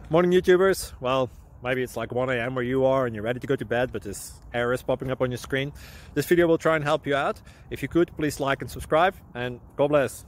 Morning YouTubers. Well, maybe it's like 1 a.m. where you are and you're ready to go to bed, but this error is popping up on your screen. This video will try and help you out. If you could, please like and subscribe, and God bless.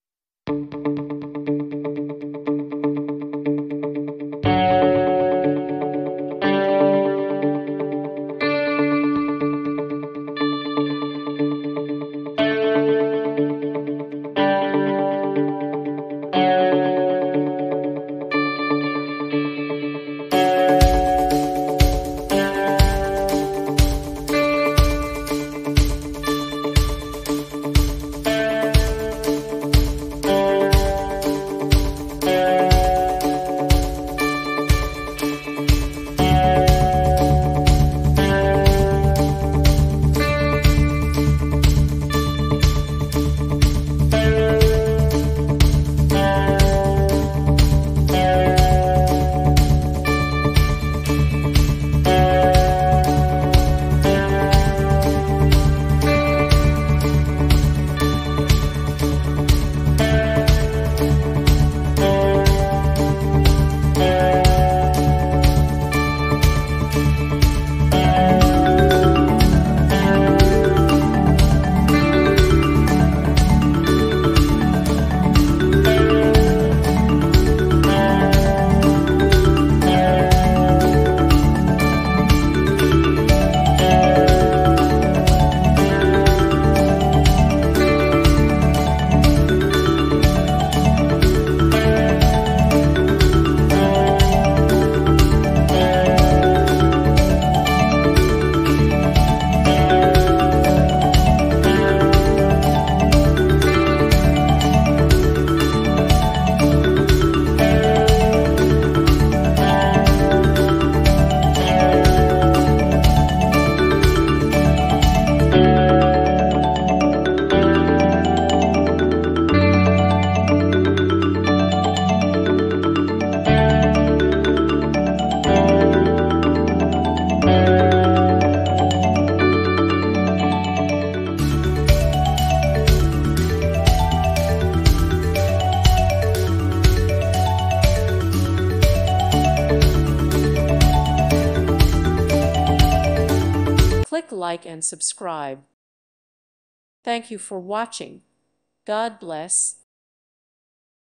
Click like and subscribe. Thank you for watching. God bless.